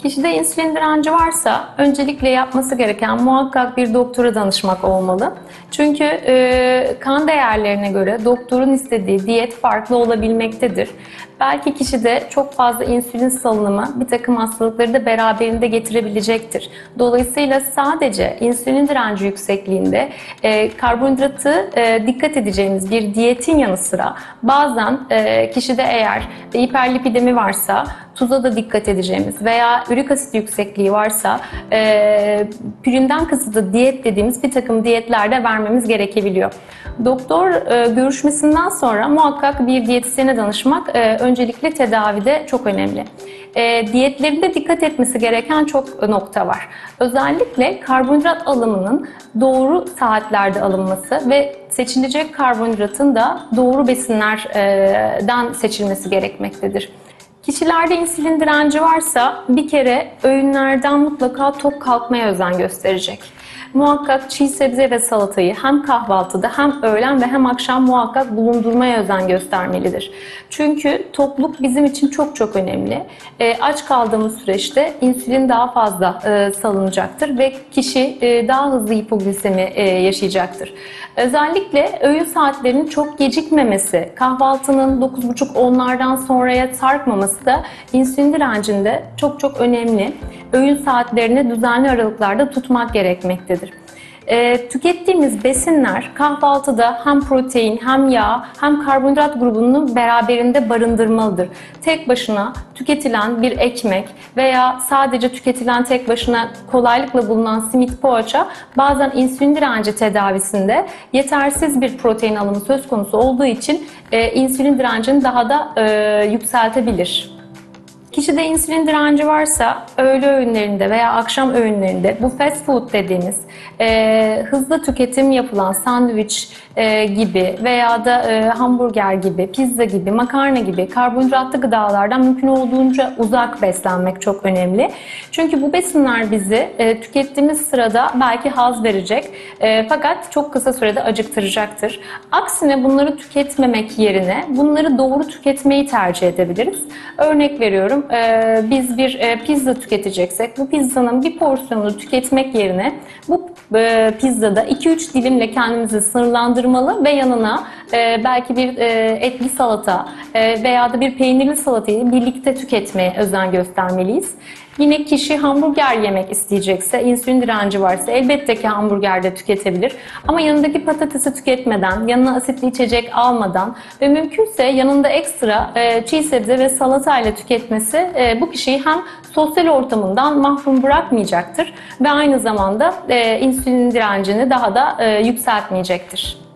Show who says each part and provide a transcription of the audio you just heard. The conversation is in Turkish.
Speaker 1: Kişide insülin direnci varsa öncelikle yapması gereken muhakkak bir doktora danışmak olmalı. Çünkü kan değerlerine göre doktorun istediği diyet farklı olabilmektedir. Belki kişide çok fazla insülin salınımı bir takım hastalıkları da beraberinde getirebilecektir. Dolayısıyla sadece insülin direnci yüksekliğinde karbonhidratı dikkat edeceğimiz bir diyetin yanı sıra bazen kişide eğer hiperlipidemi varsa tuza da dikkat edeceğimiz veya ürik asit yüksekliği varsa püründen kısıtlı diyet dediğimiz bir takım diyetler de vermemiz gerekebiliyor. Doktor görüşmesinden sonra muhakkak bir diyetisyene danışmak öncelikle tedavide çok önemli. Diyetlerinde dikkat etmesi gereken çok nokta var. Özellikle karbonhidrat alımının doğru saatlerde alınması ve seçilecek karbonhidratın da doğru besinlerden seçilmesi gerekmektedir. Kişilerde insülin direnci varsa bir kere öğünlerden mutlaka tok kalkmaya özen gösterecek. Muhakkak çiğ sebze ve salatayı hem kahvaltıda hem öğlen ve hem akşam muhakkak bulundurmaya özen göstermelidir. Çünkü tokluk bizim için çok önemli. Aç kaldığımız süreçte insülin daha fazla salınacaktır ve kişi daha hızlı hipoglisemi yaşayacaktır. Özellikle öğün saatlerinin çok gecikmemesi, kahvaltının 9.30-10'lardan sonraya sarkmaması da insülin direncinde çok önemli. Öğün saatlerini düzenli aralıklarda tutmak gerekmektedir. Tükettiğimiz besinler kahvaltıda hem protein hem yağ hem karbonhidrat grubunu beraberinde barındırmalıdır. Tek başına tüketilen bir ekmek veya sadece tüketilen tek başına kolaylıkla bulunan simit poğaça bazen insülin direnci tedavisinde yetersiz bir protein alımı söz konusu olduğu için insülin direncini daha da yükseltebilir. Kişide insülin direnci varsa öğle öğünlerinde veya akşam öğünlerinde bu fast food dediğimiz hızlı tüketim yapılan sandviç gibi veya da hamburger gibi, pizza gibi, makarna gibi karbonhidratlı gıdalardan mümkün olduğunca uzak beslenmek çok önemli. Çünkü bu besinler bizi tükettiğimiz sırada belki haz verecek fakat çok kısa sürede acıktıracaktır. Aksine bunları tüketmemek yerine bunları doğru tüketmeyi tercih edebiliriz. Örnek veriyorum. Biz bir pizza tüketeceksek bu pizzanın bir porsiyonunu tüketmek yerine bu pizzada 2-3 dilimle kendimizi sınırlandırmalı ve yanına belki bir etli salata veya da bir peynirli salatayı birlikte tüketmeye özen göstermeliyiz. Yine kişi hamburger yemek isteyecekse, insülin direnci varsa elbette ki hamburger de tüketebilir. Ama yanındaki patatesi tüketmeden, yanına asitli içecek almadan ve mümkünse yanında ekstra çiğ sebze ve salata ile tüketmesi bu kişiyi hem sosyal ortamından mahrum bırakmayacaktır ve aynı zamanda insülin direncini daha da yükseltmeyecektir.